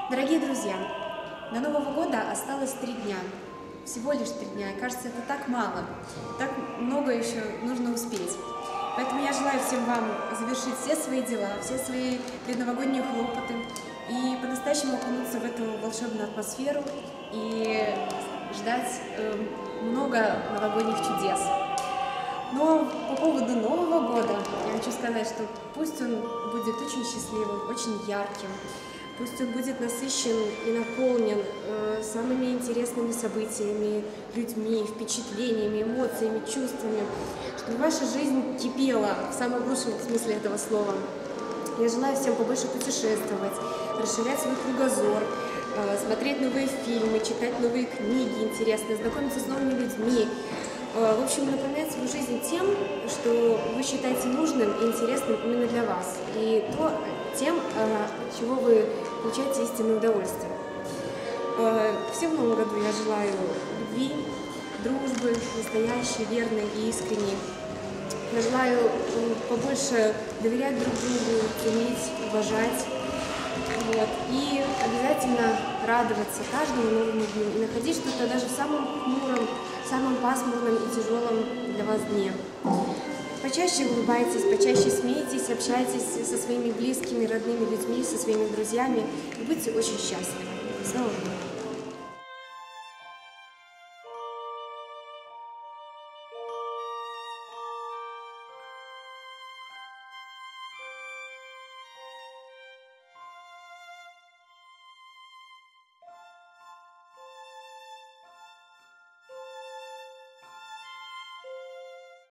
Дорогие друзья, до Нового года осталось 3 дня. Всего лишь 3 дня. И кажется, это так мало. Так много еще нужно успеть. Поэтому я желаю всем вам завершить все свои дела, все свои предновогодние хлопоты и по-настоящему окунуться в эту волшебную атмосферу и ждать много новогодних чудес. Но по поводу Нового года я хочу сказать, что пусть он будет очень счастливым, очень ярким, пусть он будет насыщен и наполнен самыми интересными событиями, людьми, впечатлениями, эмоциями, чувствами, чтобы ваша жизнь кипела в самом лучшем смысле этого слова. Я желаю всем побольше путешествовать, расширять свой кругозор, смотреть новые фильмы, читать новые книги интересные, знакомиться с новыми людьми. В общем, наполнять свою жизнь тем, что вы считаете нужным и интересным именно для вас, и тем, от чего вы получаете истинное удовольствие. Всем в новом году я желаю любви, дружбы, настоящей, верной и искренней. Я желаю побольше доверять друг другу, ценить, уважать. И обязательно радоваться каждому новому дню и находить что-то даже в самом хмуром, самом пасмурном и тяжелом для вас дне. Почаще улыбайтесь, почаще смейтесь, общайтесь со своими близкими, родными людьми, со своими друзьями и будьте очень счастливы. С Новым годом!